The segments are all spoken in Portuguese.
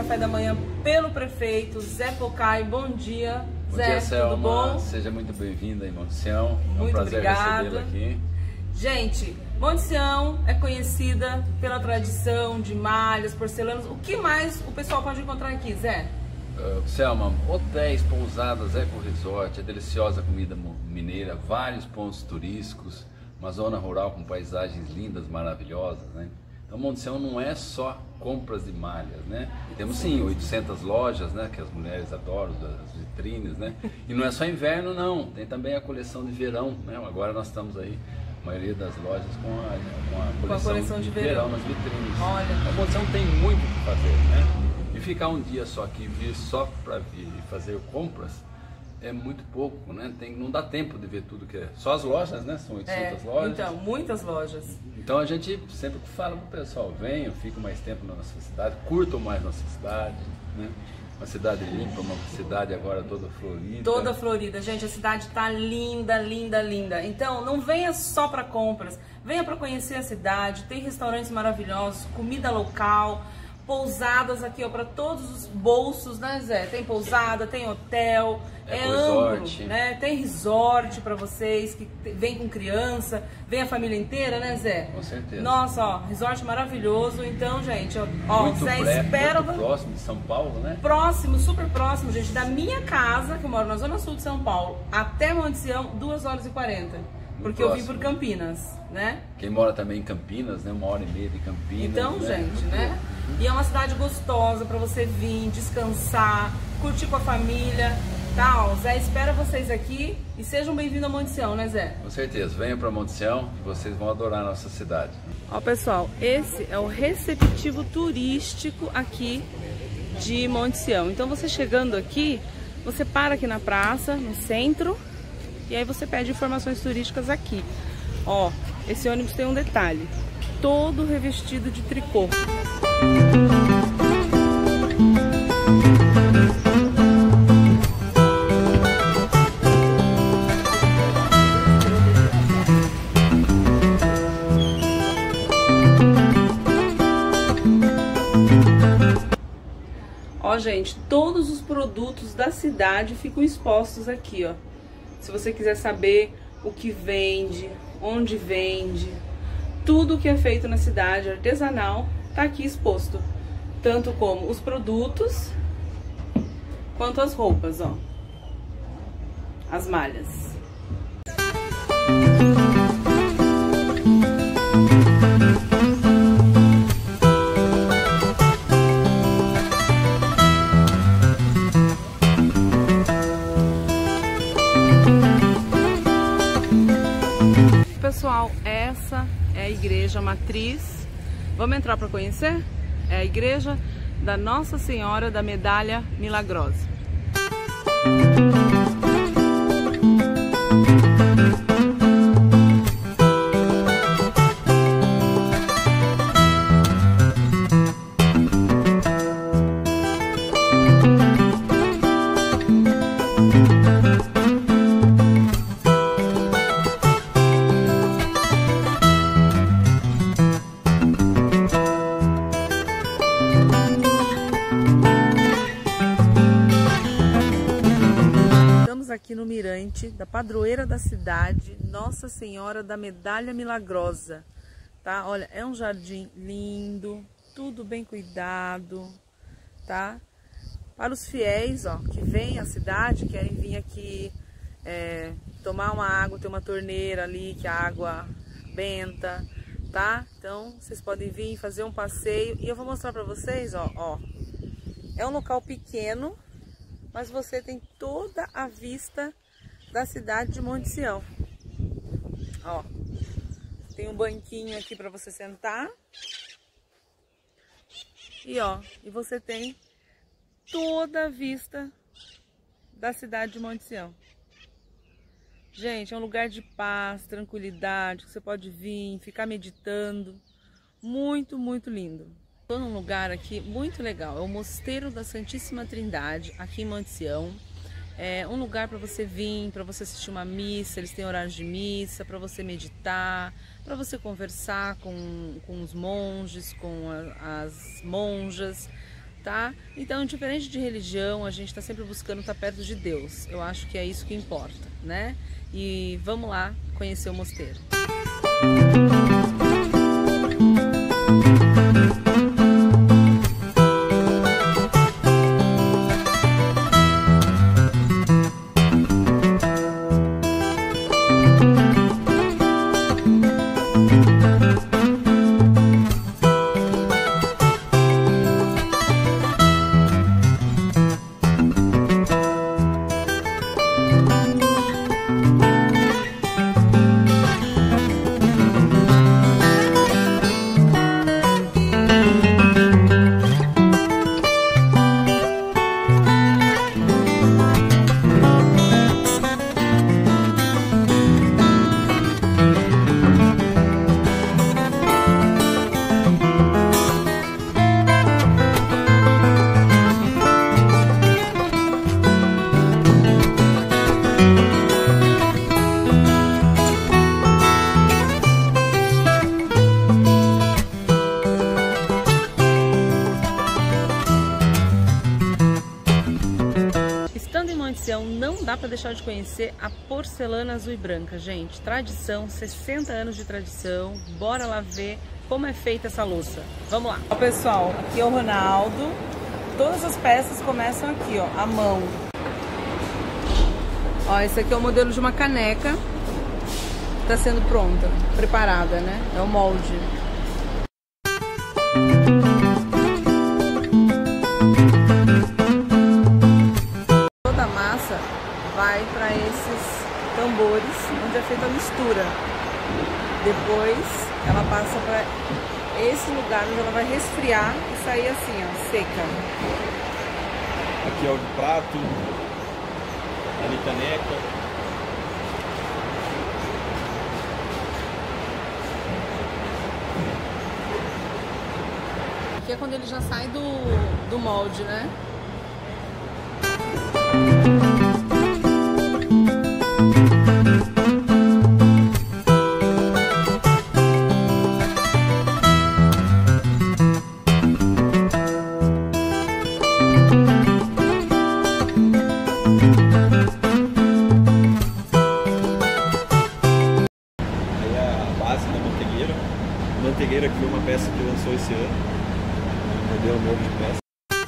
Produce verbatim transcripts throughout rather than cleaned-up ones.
café da manhã pelo prefeito Zé Pocai. Bom dia, bom Zé, dia, Selma. tudo bom? Seja muito bem-vinda em Monte Sião. É um muito prazer recebê-la aqui. Gente, Monte Sião é conhecida pela tradição de malhas, porcelanas. O que mais o pessoal pode encontrar aqui, Zé? Uh, Selma, hotéis, pousadas, eco-resort, a deliciosa comida mineira, vários pontos turísticos, uma zona rural com paisagens lindas, maravilhosas, né? Então, Monte Sião não é só compras de malhas, né? Temos sim oitocentas lojas, né? Que as mulheres adoram, as vitrines, né? E não é só inverno, não. Tem também a coleção de verão, né? Agora nós estamos aí, a maioria das lojas com a, com a, coleção, com a coleção de, de verão. verão nas vitrines. Olha. Então, Monte Sião tem muito o que fazer, né? E ficar um dia só aqui, vir só para vir e fazer compras, é muito pouco, né? Tem, não dá tempo de ver tudo que é. Só as lojas, né? São oitocentas é, lojas. Então, muitas lojas. Então a gente sempre fala pro pessoal, venham, fiquem mais tempo na nossa cidade, curtam mais nossa cidade, né? Uma cidade limpa, uma cidade agora toda florida. Toda florida, gente, a cidade tá linda, linda, linda. Então, não venha só para compras, venha para conhecer a cidade. Tem restaurantes maravilhosos, comida local, pousadas aqui, ó, para todos os bolsos, né, Zé? Tem pousada, tem hotel, é, é amplo, né? Tem resort para vocês que vem com criança, vem a família inteira, né, Zé? Com certeza. Nossa, ó, resort maravilhoso. Então, gente, ó, ó muito Zé pré, espera muito próximo de São Paulo, né? Próximo, super próximo, gente, da minha casa, que eu moro na zona sul de São Paulo, até Monte Sião, duas horas e quarenta. Porque próximo. Eu vim por Campinas, né? Quem mora também em Campinas, né? Uma hora e meia de Campinas. Então, né? gente, né? E é uma cidade gostosa para você vir, descansar, curtir com a família. Tá, ó, Zé espera vocês aqui e sejam bem-vindos a Monte Sião, né, Zé? Com certeza, venham para Monte Sião que vocês vão adorar a nossa cidade. Ó, pessoal, esse é o receptivo turístico aqui de Monte Sião. Então, você chegando aqui, você para aqui na praça, no centro, e aí você pede informações turísticas aqui. Ó, esse ônibus tem um detalhe, todo revestido de tricô. Ó, gente, todos os produtos da cidade ficam expostos aqui, ó. Se você quiser saber o que vende, onde vende, tudo que é feito na cidade artesanal tá aqui exposto, tanto como os produtos quanto as roupas, ó, as malhas. Pessoal, essa é a igreja matriz. Vamos entrar para conhecer? É a igreja da Nossa Senhora da Medalha Milagrosa. Aqui no mirante da padroeira da cidade, Nossa Senhora da Medalha Milagrosa, tá? Olha, é um jardim lindo, tudo bem cuidado, tá? Para os fiéis, ó, que vêm à cidade, querem vir aqui é, tomar uma água, tem uma torneira ali que a água benta, tá? Então, vocês podem vir fazer um passeio e eu vou mostrar para vocês, ó, ó. É um local pequeno, mas você tem toda a vista da cidade de Monte Sião. Ó, tem um banquinho aqui para você sentar. E ó, e você tem toda a vista da cidade de Monte Sião. Gente, é um lugar de paz, tranquilidade, que você pode vir, ficar meditando. Muito, muito lindo. Estou num lugar aqui muito legal, é o Mosteiro da Santíssima Trindade, aqui em Monte Sião. É um lugar para você vir, para você assistir uma missa, eles têm horários de missa, para você meditar, para você conversar com, com os monges, com a, as monjas, tá? Então, diferente de religião, a gente está sempre buscando estar perto de Deus. Eu acho que é isso que importa, né? E vamos lá conhecer o mosteiro. Não dá para deixar de conhecer a porcelana azul e branca, gente. Tradição, sessenta anos de tradição. Bora lá ver como é feita essa louça. Vamos lá. Ó, pessoal, aqui é o Ronaldo. Todas as peças começam aqui, ó, à mão. Ó, esse aqui é o modelo de uma caneca. Tá sendo pronta, preparada, né? É o molde. Vai para esses tambores onde é feita a mistura. Depois ela passa para esse lugar onde ela vai resfriar e sair assim, ó, seca. Aqui é o de prato, ali caneca. Aqui é quando ele já sai do, do molde, né? Mantegueira, que foi uma peça que lançou esse ano, um modelo novo de peça.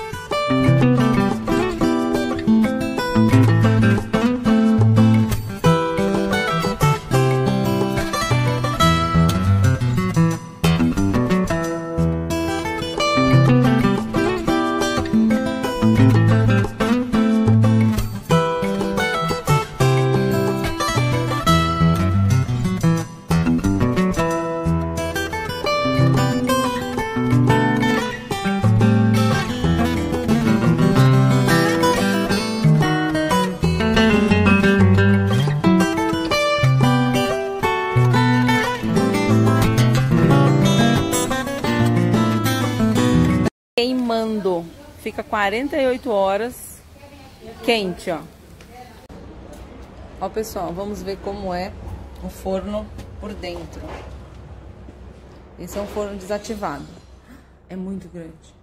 Queimando, fica quarenta e oito horas quente, ó. Ó, pessoal, vamos ver como é o forno por dentro. Esse é um forno desativado. É muito grande.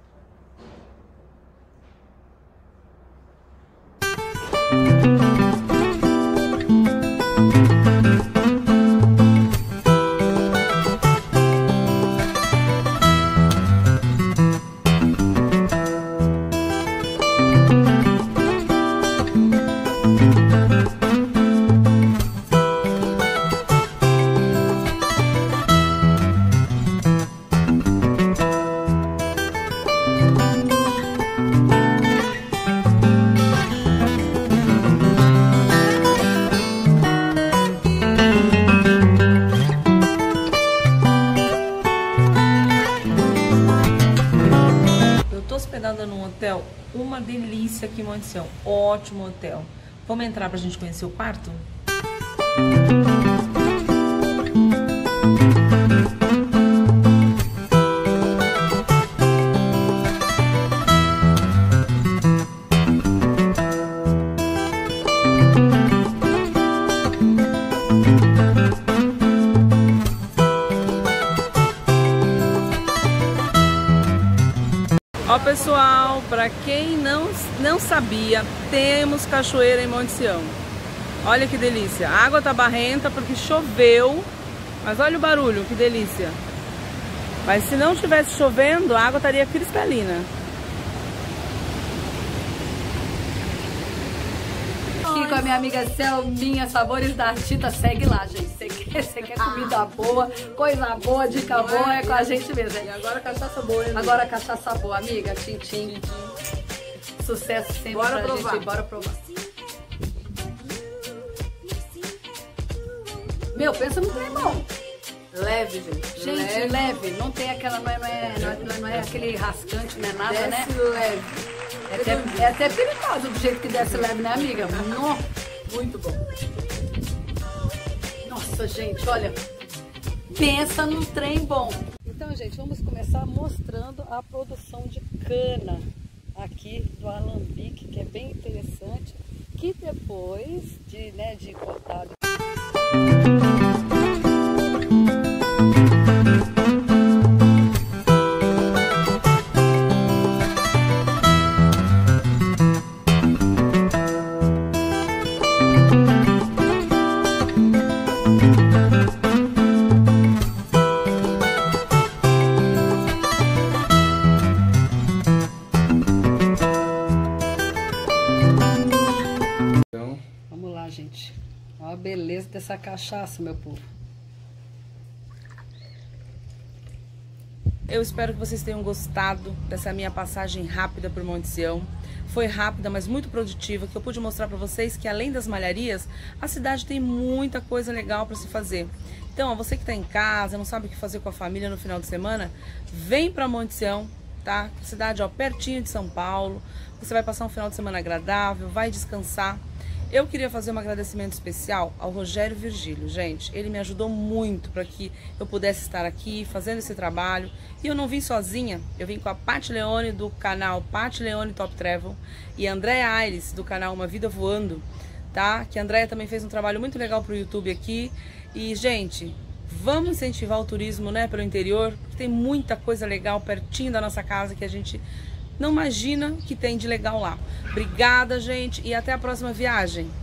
Num hotel, uma delícia aqui em Monte Sião, ótimo hotel. Vamos entrar pra gente conhecer o quarto? Ó, pessoal, para quem não, não sabia, temos cachoeira em Monte Sião. Olha que delícia. A água tá barrenta porque choveu, mas olha o barulho, que delícia. Mas se não tivesse chovendo, a água estaria cristalina. Aqui com a minha amiga Selminha, Sabores da Tita, segue lá, gente. Você quer, você quer comida boa, coisa boa, dica boa, é com a gente mesmo. E agora cachaça boa, hein? Agora cachaça boa, amiga, tchim-tchim. Sucesso sempre Bora pra provar. gente, bora provar. Meu, pensa no trem bom. Leve, gente. Gente, leve. leve. Não tem aquela, não é, não é, não é, não é aquele rascante, não é nada, Desce né? leve. É até, é até perigoso do jeito que desce leve, né, amiga? Não. Muito bom. Nossa, gente, olha. Pensa num trem bom. Então, gente, vamos começar mostrando a produção de cana aqui do alambique, que é bem interessante. Que depois de, né, de cortado. Vamos lá, gente. Olha a beleza dessa cachaça, meu povo. Eu espero que vocês tenham gostado dessa minha passagem rápida por Monte Sião. Foi rápida, mas muito produtiva, que eu pude mostrar para vocês que além das malharias, a cidade tem muita coisa legal para se fazer. Então, ó, você que está em casa, não sabe o que fazer com a família no final de semana, vem para Monte Sião, tá? Cidade, ó, pertinho de São Paulo. Você vai passar um final de semana agradável, vai descansar. Eu queria fazer um agradecimento especial ao Rogério Virgílio, gente. Ele me ajudou muito para que eu pudesse estar aqui fazendo esse trabalho. E eu não vim sozinha, eu vim com a Paty Leone do canal Paty Leone Top Travel e a Andréa Aires do canal Uma Vida Voando, tá? Que a Andréa também fez um trabalho muito legal pro YouTube aqui. E, gente, vamos incentivar o turismo, né, pelo interior, porque tem muita coisa legal pertinho da nossa casa que a gente não imagina que tem de legal lá. Obrigada, gente, e até a próxima viagem.